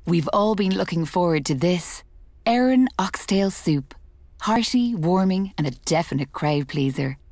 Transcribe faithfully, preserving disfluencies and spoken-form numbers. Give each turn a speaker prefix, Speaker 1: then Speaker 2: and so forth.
Speaker 1: We've all been looking forward to this. Erin oxtail soup. Hearty, warming and a definite crowd pleaser.